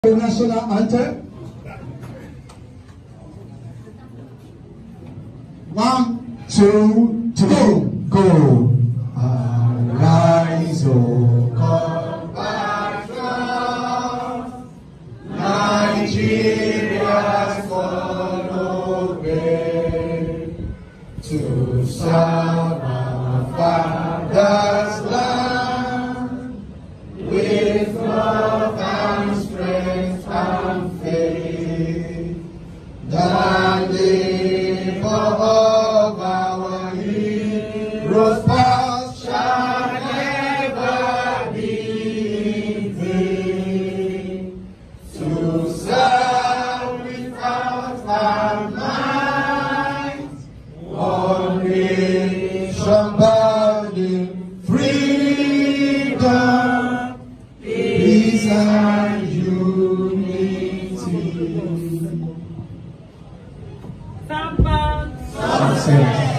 The national anthem. 1, 2, 3, go. Arise, O compatriot, Nigeria's follow way to serve our father's land with love and strength and faith. The labor of our heroes past shall never be in vain. To serve without our might, one nation bound in freedom, peace and unity. Sunset.